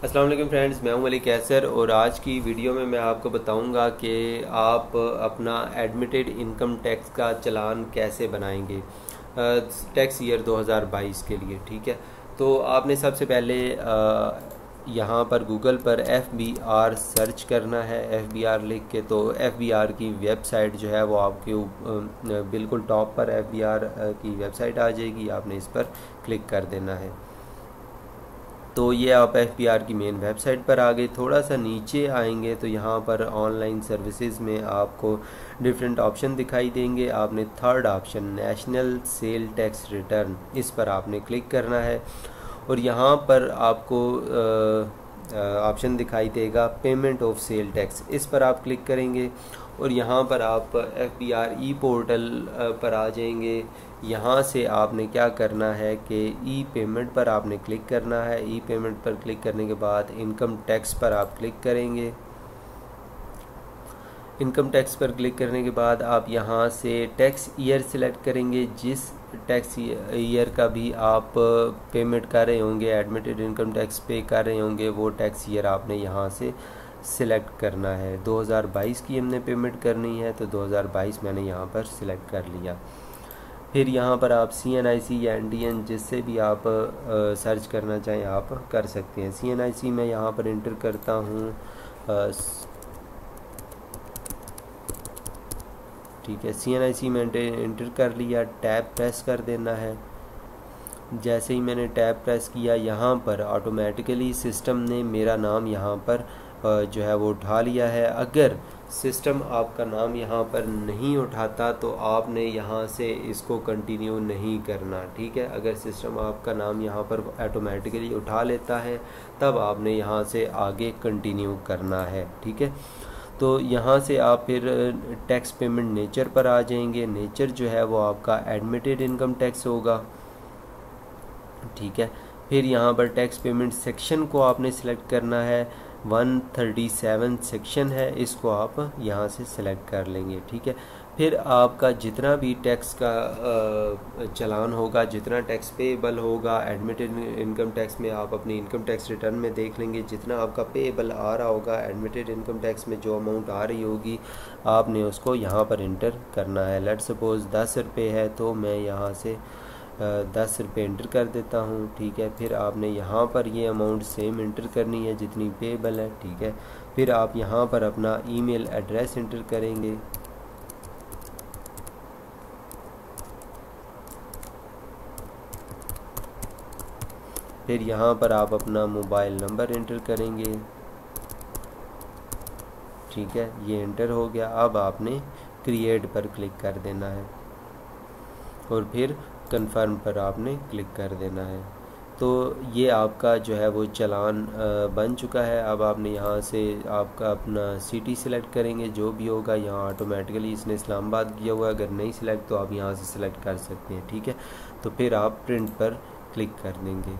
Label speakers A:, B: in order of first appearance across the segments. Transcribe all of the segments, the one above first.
A: अस्सलाम वालेकुम फ्रेंड्स, मैं हूं अली कैसर और आज की वीडियो में मैं आपको बताऊंगा कि आप अपना एडमिटेड इनकम टैक्स का चालान कैसे बनाएंगे टैक्स ईयर 2022 के लिए। ठीक है, तो आपने सबसे पहले यहाँ पर गूगल पर FBR सर्च करना है। FBR लिख के तो FBR की वेबसाइट जो है वो आपके बिल्कुल टॉप पर FBR की वेबसाइट आ जाएगी। आपने इस पर क्लिक कर देना है। तो ये आप FBR की मेन वेबसाइट पर आ गए। थोड़ा सा नीचे आएंगे तो यहाँ पर ऑनलाइन सर्विसेज में आपको डिफरेंट ऑप्शन दिखाई देंगे। आपने third option national sale tax return, इस पर आपने क्लिक करना है और यहाँ पर आपको ऑप्शन दिखाई देगा पेमेंट ऑफ सेल टैक्स, इस पर आप क्लिक करेंगे और यहाँ पर आप FBR ई पोर्टल पर आ जाएंगे। यहाँ से आपने क्या करना है कि ई पेमेंट पर आपने क्लिक करना है। ई पेमेंट पर क्लिक करने के बाद इनकम टैक्स पर आप क्लिक करेंगे। इनकम टैक्स पर क्लिक करने के बाद आप यहाँ से टैक्स ईयर सिलेक्ट करेंगे। जिस टैक्स ईयर का भी आप पेमेंट कर रहे होंगे, एडमिटेड इनकम टैक्स पे कर रहे होंगे, वो टैक्स ईयर आपने यहाँ से सिलेक्ट करना है। 2022 की हमने पेमेंट करनी है तो 2022 मैंने यहाँ पर सिलेक्ट कर लिया। फिर यहाँ पर आप CNIC या NDN जिससे भी आप सर्च करना चाहें आप कर सकते हैं। CNIC मैं यहाँ पर इंटर करता हूँ। ठीक है, CNIC में इंटर कर लिया। टैब प्रेस कर देना है। जैसे ही मैंने टैब प्रेस किया, यहाँ पर ऑटोमेटिकली सिस्टम ने मेरा नाम यहाँ पर जो है वो उठा लिया है। अगर सिस्टम आपका नाम यहाँ पर नहीं उठाता तो आपने यहाँ से इसको कंटिन्यू नहीं करना। ठीक है, अगर सिस्टम आपका नाम यहाँ पर ऑटोमेटिकली उठा लेता है तब आपने यहाँ से आगे कंटिन्यू करना है। ठीक है, तो यहाँ से आप फिर टैक्स पेमेंट नेचर पर आ जाएंगे। नेचर जो है वो आपका एडमिटेड इनकम टैक्स होगा। ठीक है, फिर यहाँ पर टैक्स पेमेंट सेक्शन को आपने सिलेक्ट करना है। 137 सेक्शन है, इसको आप यहाँ से सिलेक्ट कर लेंगे। ठीक है, फिर आपका जितना भी टैक्स का चालान होगा, जितना टैक्स पेएबल होगा एडमिटेड इनकम टैक्स में, आप अपनी इनकम टैक्स रिटर्न में देख लेंगे। जितना आपका पेएबल आ रहा होगा एडमिटेड इनकम टैक्स में, जो अमाउंट आ रही होगी आपने उसको यहाँ पर इंटर करना है। लेट सपोज़ 10 रुपये है तो मैं यहाँ से 10 रुपये इंटर कर देता हूँ। ठीक है, फिर आपने यहाँ पर ये अमाउंट सेम इंटर करनी है जितनी पेएबल है। ठीक है, फिर आप यहाँ पर अपना ईमेल एड्रेस इंटर करेंगे। फिर यहाँ पर आप अपना मोबाइल नंबर इंटर करेंगे। ठीक है, ये इंटर हो गया। अब आपने क्रिएट पर क्लिक कर देना है और फिर कंफर्म पर आपने क्लिक कर देना है। तो ये आपका जो है वो चालान बन चुका है। अब आपने यहाँ से आपका अपना सिटी सिलेक्ट करेंगे, जो भी होगा। यहाँ ऑटोमेटिकली इसने इस्लामाबाद किया हुआ है, अगर नहीं सिलेक्ट तो आप यहाँ से सिलेक्ट कर सकते हैं। ठीक है, तो फिर आप प्रिंट पर क्लिक कर देंगे।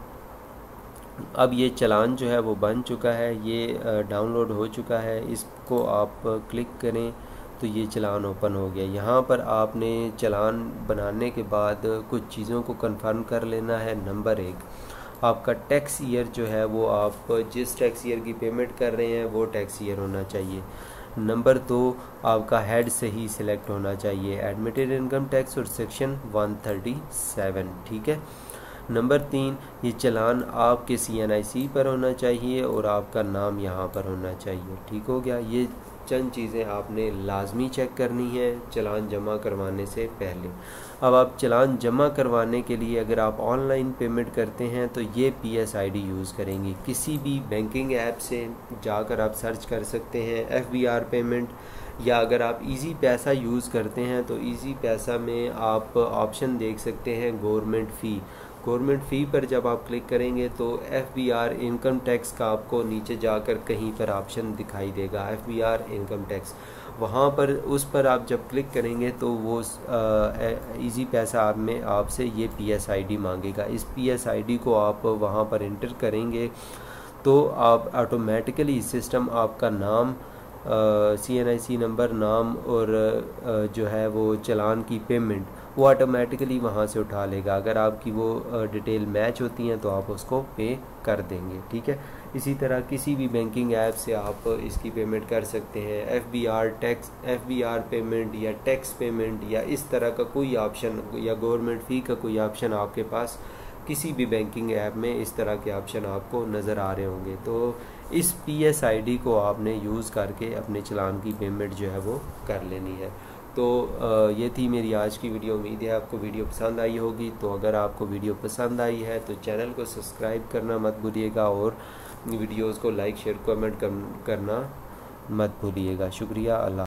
A: अब ये चालान जो है वो बन चुका है, ये डाउनलोड हो चुका है। इसको आप क्लिक करें तो ये चालान ओपन हो गया। यहाँ पर आपने चालान बनाने के बाद कुछ चीज़ों को कंफर्म कर लेना है। नंबर 1, आपका टैक्स ईयर जो है वो आप जिस टैक्स ईयर की पेमेंट कर रहे हैं वो टैक्स ईयर होना चाहिए। नंबर 2, आपका हेड सही सिलेक्ट होना चाहिए, एडमिटेड इनकम टैक्स और सेक्शन 137। ठीक है, नंबर 3, ये चालान आपके CNIC पर होना चाहिए और आपका नाम यहाँ पर होना चाहिए। ठीक हो गया। ये चंद चीज़ें आपने लाजमी चेक करनी है चालान जमा करवाने से पहले। अब आप चालान जमा करवाने के लिए अगर आप ऑनलाइन पेमेंट करते हैं तो ये PSID यूज़ करेंगी। किसी भी बैंकिंग ऐप से जाकर आप सर्च कर सकते हैं FBR पेमेंट, या अगर आप इजी पैसा यूज़ करते हैं तो इजी पैसा में आप ऑप्शन देख सकते हैं गवर्नमेंट फ़ी। गवर्नमेंट फ़ी पर जब आप क्लिक करेंगे तो FBR इनकम टैक्स का आपको नीचे जाकर कहीं पर ऑप्शन दिखाई देगा FBR इनकम टैक्स। वहाँ पर उस पर आप जब क्लिक करेंगे तो वो इजी पैसा आप में आपसे ये PSID मांगेगा। इस PSID को आप वहाँ पर इंटर करेंगे तो आप ऑटोमेटिकली सिस्टम आपका नाम, CNIC नंबर, नाम और जो है वो चालान की पेमेंट वो ऑटोमेटिकली वहाँ से उठा लेगा। अगर आपकी वो डिटेल मैच होती हैं तो आप उसको पे कर देंगे, ठीक है। इसी तरह किसी भी बैंकिंग ऐप से आप इसकी पेमेंट कर सकते हैं। FBR पेमेंट या टैक्स पेमेंट या इस तरह का कोई ऑप्शन या गवर्नमेंट फ़ी का कोई ऑप्शन आपके पास किसी भी बैंकिंग ऐप में इस तरह के ऑप्शन आपको नज़र आ रहे होंगे। तो इस PSID को आपने यूज़ करके अपने चालान की पेमेंट जो है वो कर लेनी है। तो ये थी मेरी आज की वीडियो। उम्मीद है आपको वीडियो पसंद आई होगी। तो अगर आपको वीडियो पसंद आई है तो चैनल को सब्सक्राइब करना मत भूलिएगा और वीडियोस को लाइक शेयर कमेंट करना मत भूलिएगा। शुक्रिया। अल्लाह।